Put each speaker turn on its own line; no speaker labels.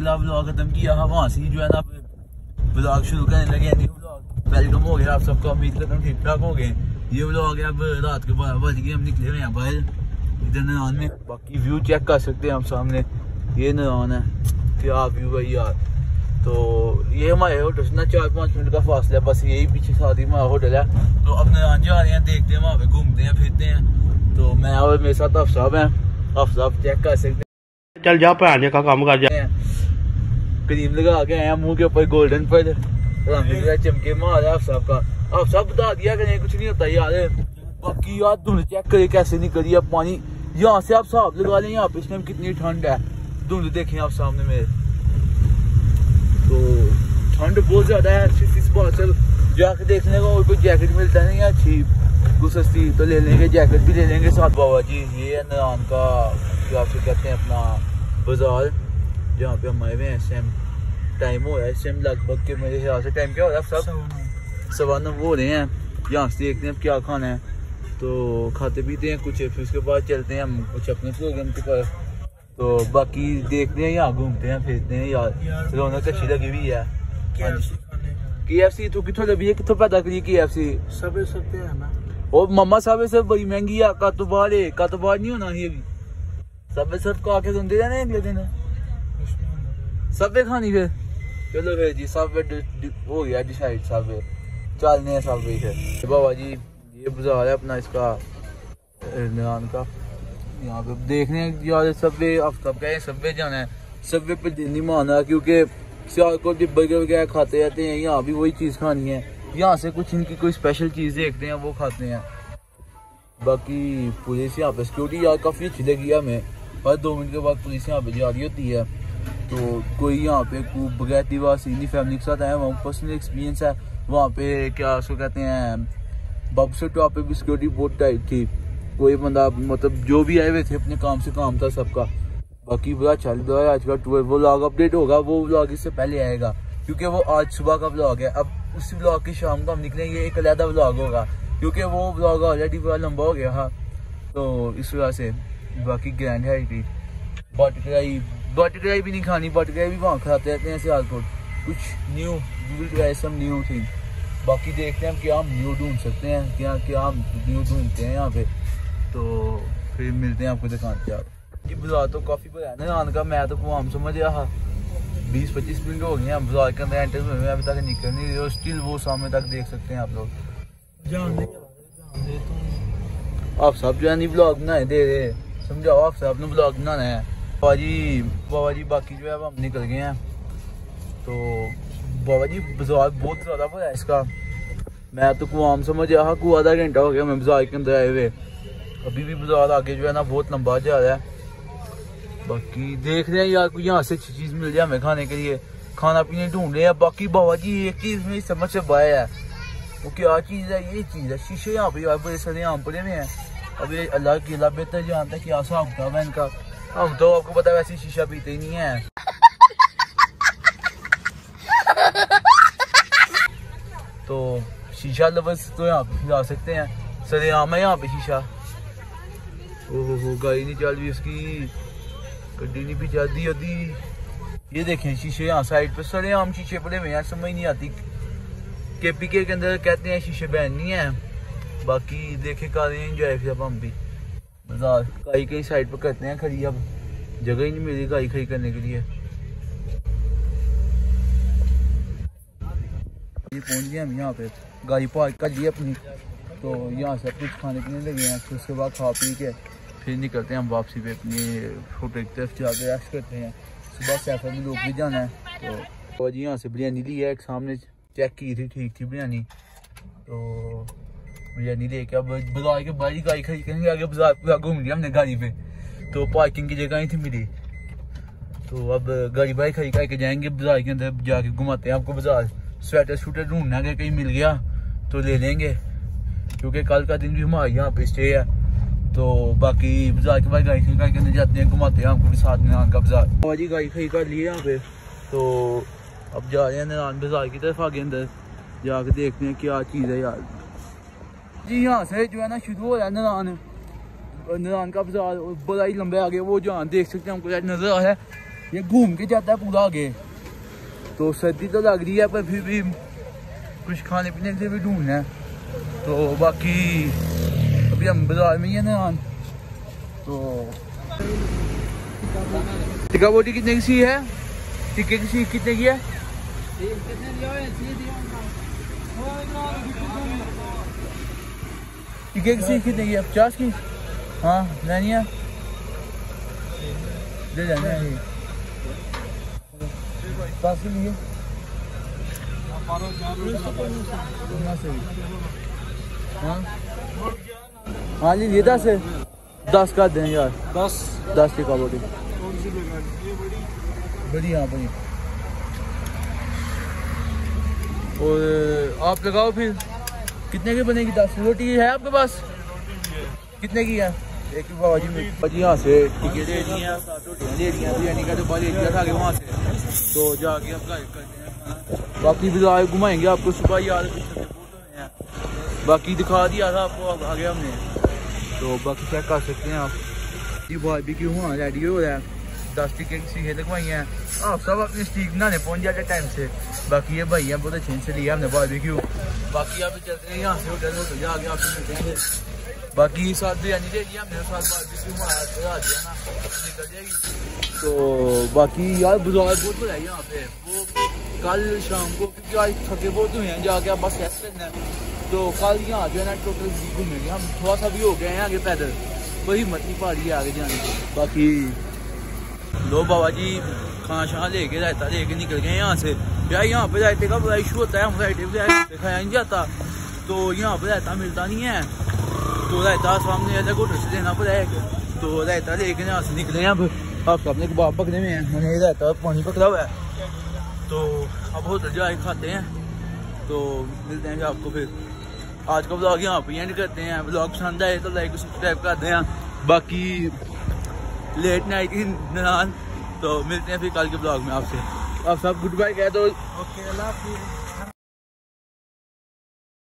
पिछला ब्लॉग खत्म किया, वहाँ से जो है ना ब्लॉग शुरू करने लगे। वेलकम हो गया आप सबका, उम्मीद करता हूँ ठीक ठाक हो गए। ये व्लॉग है, अब रात के 12 बज गए, हम निकले हुए हैं बाहर इधर नारान में। बाकी व्यू चेक कर सकते हैं हम सामने, ये नारान है, क्या व्यू है यार। तो ये हमारे होटल से ना 4-5 मिनट का फासला है, बस यही पीछे साथ ही हमारा होटल है। तो अब नारान जा रहे हैं, देखते हैं वहाँ पे, घूमते हैं फिरते हैं। तो मैं और मेरे साथ हाफिज साहब हैं, हाफिज साहब चेक कर सकते हैं।
चल जा पहनने का काम कर जा।
क्रीम लगा के आए मुंह के ऊपर, गोल्डन पर चमके मार हाफिज साहब का। हाफिज साहब बता दिया कि कुछ नहीं होता यार। बाकी यार धुंध चेक करिए कैसे नहीं करिए पानी, यहाँ से आप साहब लगा लें, यहाँ पे इस टाइम कितनी ठंड है। धुंध देखें आप सामने मेरे, तो ठंड बहुत ज्यादा है। इस बात से जाके देखने को, और कोई जैकेट मिलता नहीं है अच्छी सस्ती, तो ले लेंगे, जैकेट भी ले लेंगे साथ। बाबा जी ये है नारान का क्या कहते हैं अपना बाजार, जहाँ पे हम आए हुए हैं। इस टाइम टाइम हो रहा है, इस टाइम लगभग के मेरे ख्याल से टाइम क्या हो रहा है सब 9:15 हो रहे हैं। यहाँ से देखते हैं क्या खाना है, तो खाते पीते हैं कुछ, फिर उसके बाद चलते हैं हम कुछ अपने प्रोग्राम के पास। तो बाकी देखते हैं, यहाँ घूमते हैं फिरते हैं यार, रौनक अच्छी लगी हुई है। KFC तो कितों लगी है, कितों पैदा करी KFC
सब है ना।
और मम्मा सब सब बड़ी महंगी है, कातोबार नहीं होना ये भी, सब को आके सुनते रहने अगले दिन सब खानी। फिर चलो फिर जी सब हो गया डिसाइड, सब चलने हैं सब फिर। बाबा जी ये बाजार है अपना इसका नारान का, यहाँ पे देखने यार सबवे सबवे जाना है, सबवे पे दिन नहीं माना, क्योंकि सियालकोट बर्गर वगैरह खाते रहते हैं, यहाँ भी वही चीज़ खानी है। यहाँ से कुछ इनकी कोई स्पेशल चीज़ देखते हैं वो खाते हैं। बाकी पुलिस यहाँ पे सिक्योरिटी यार काफ़ी अच्छी लगी है हमें, हर 2 मिनट के बाद पुलिस यहाँ पे जा रही होती है। तो कोई यहाँ पे बगैती वासी फैमिली के साथ आया, वहाँ पर्सनल एक्सपीरियंस है। वहाँ पे क्या उसको कहते हैं बब से टॉप पे भी सिक्योरिटी बहुत टाइट थी, कोई बंदा मतलब जो भी आए हुए थे अपने काम से काम था सबका। बाकी बड़ा चल रहा है आज का टूर, वो व्लॉग अपडेट होगा, वो व्लॉग इससे पहले आएगा, क्योंकि वो आज सुबह का व्लॉग है। अब उस व्लॉग की शाम को हम निकलेंगे, एक अलग व्लॉग होगा, क्योंकि वो व्लॉग ऑलरेडी बड़ा लंबा हो गया था, तो इस वजह से। बाकी ग्रैंड हेरिटेज बटकराई भी नहीं खानी, बटकराई भी वहाँ खाते रहते हैं सियालकोट। कुछ न्यू थिंग। बाकी देखते हैं हम क्या हम न्यू ढूंढ सकते हैं, क्या हम न्यू ढूंढते हैं यहाँ पे। तो फिर मिलते हैं आपको दुकान पे। ये बाजार तो काफ़ी बड़ा है नारान का, मैं तो हम समझ रहा 20-25 मिनट हो गए हैं बाजार के अंदर एंटर हुए, अभी तक निकल नहीं रहे, स्टिल वो सामने तक देख सकते हैं आप लोग। आप सब जो है नहीं ब्लॉग बनाए दे रहे, समझाओ आप सब अपने ब्लॉग बनाना है। बाबा जी बाकी जो है हम निकल गए हैं। तो बाबा जी बाजार बहुत ज़्यादा बड़ा है इसका, मैं तो कुआम समझ रहा को आधा घंटा हो गया मैं बाजार के अंदर आए हुए, अभी भी बाजार आगे जो है ना बहुत लंबा जा रहा है। बाकी देख रहे हैं यार कोई यहाँ से अच्छी चीज़ मिल जाए हमें खाने के लिए, खाना पीने ढूंढ रहे हैं। बाकी बाबा जी एक चीज़ में समझ से बाया है, वो क्या चीज़ है, ये चीज़ है शीशे यहाँ पे यार बड़े सारे आम पड़े हुए हैं। अभी अल्लाह की अल्लाह बेहतर जानता है क्या हिसाब किताब है इनका, हम तो आपको पता है वैसे शीशा पीते ही नहीं है। तो शीशा लवर्स तो यहाँ पे जा सकते हैं, सरेआम है यहाँ पे शीशा। ओहो गाड़ी नहीं चल रही उसकी, गड्डी नहीं भी चल रही होती। ये देखें शीशे यहाँ साइड पे सरेआम शीशे पड़े हुए हैं, समझ नहीं आती। KPK के अंदर कहते हैं शीशे बैन नहीं है। बाकी देखे कर रहे हैं इंजॉय, फिर अब हम भी बाजार कहीं साइड पर करते हैं खड़ी, अब जगह ही नहीं मिली गाड़ी खड़ी करने के लिए। पहुंच गए हम यहाँ पे, गाड़ी पार्क कर ली अपनी, तो यहाँ से कुछ खाने पीने लगे हैं, फिर उसके बाद खा पी के फिर निकलते हैं हम वापसी पे अपनी होटल की तरफ, जाके रेस्ट करते हैं। सुबह सैफर में लोग भी जाना है। तो जी यहाँ से बिरयानी ली है, एक सामने चेक की थी, ठीक थी बिरयानी। तो बिरयानी लेके अब बाजार के बाहर गाड़ी खड़ी करेंगे, आगे बाजार पूरा घूम लिया हमने गाड़ी पे, तो पार्किंग की जगह ही थी मिली। तो अब गाड़ी बाहर खड़ी करके जाएंगे बाजार के अंदर, जाके घुमाते हैं आपको बाजार। स्वेटर शूटर ढूंढना अगर कहीं मिल गया तो ले लेंगे, क्योंकि कल का दिन भी हमारे यहाँ पे स्टे है। तो बाकी बाजार के बाद गाड़ी खड़ी करके अंदर जाते हैं, घुमाते हैं आपको भी साथ में नारान का बाजार। बाबा जी गाड़ी खड़ी कर ली है यहाँ पे, तो अब जा रहे हैं नारान बाजार की तरफ, आगे अंदर जाके देखते हैं क्या चीज़ है यार। जी यहाँ से जो है ना शुरू हो रहा है नारान का बाजार, बड़ा ही लंबा आगे वो जहाँ देख सकते हैं हमको नजर आ रहा है। ये घूम के जाता है पूरा आगे। तो सर्दी तो लग रही है पर फिर भी कुछ खाने पीने के लिए भी ढूंढना है। तो बाकी अभी हम बाजार में ही है नारान। तो टिक्का बोटी कितने की सी है? टिक्के की सी कितने की है? टिक्के की सी कितने की है? 50 की। हाँ लेनी है, ले जाना है। 50 की लिए हाँ लीजिए 10 है। 10 का दें यार। 10 टिक्का बोटी बढ़िया बढ़िया। और आप लगाओ फिर कितने की बनेगी? 10 रोटी है आपके पास? कितने की है? एक बाबा जी यहाँ से टिकट ले ली है, 7 रोटियाँ ले ली हैं, बिरयानी का डब्बा ले लिया था आगे वहाँ से। तो जाके अब करते हैं। बाकी बाजार घुमाएंगे आपको सुबह यार, बाकी दिखा दिया था आपको अब आगे हमने। तो बाकी चेक कर सकते हैं आप जी। भी क्यों हुआ रेडी हो रहा है। 10 टिक्के की सीखें लगवाई हैं। आप सब अपनी स्टीक बनाने पहुँच जाते टाइम से। बाकी ये भैया बहुत अच्छे से लिया हमने बारबेक्यू। बाकी आप चलते हैं यहाँ से होटल जाके आपसे मिलते हैं। बाकी साथ बिरयानी ले लिया हमने, साथ बारबेक्यू दिया ना निकल जाएगी। तो बाकी यार बाजार बहुत बड़ा है यहाँ पे। वो कल शाम को क्योंकि आज थके बहुत हुए हैं जाके आप बस रेस्ट करना है। तो कल यहाँ जो है ना टोटल घूमेंगे हम। थोड़ा सा भी हो गए हैं आगे पैदल, कोई हिम्मत नहीं पा रही है आगे जाने की। बाकी लो बाबा जी खाना शाना लेके रायता लेके निकल गए यहाँ से। यार यहाँ पे रायते का बड़ा इशू होता है, हम रायते पे खाया नहीं जाता। तो यहाँ पे रायता मिलता नहीं है, तो रायता सामने अलग होटल से लेना पड़ेगा। तो रायता लेके यहाँ से निकले हैं। अब आप अपने कबाब पकड़े में हैं, मैंने रायता पानी पकड़ा हुआ है। तो अब होटल जाके खाते हैं। तो मिलते हैं आपको फिर। आज का ब्लॉग यहाँ पे एंड करते हैं। ब्लॉग पसंद आए तो लाइक सब्सक्राइब कर दें। बाकी लेट नाइट की नारान। तो मिलते हैं फिर कल के ब्लॉग में आपसे। आप सब गुड बाय कह दो।
ओके अल्लाह हाफिज़।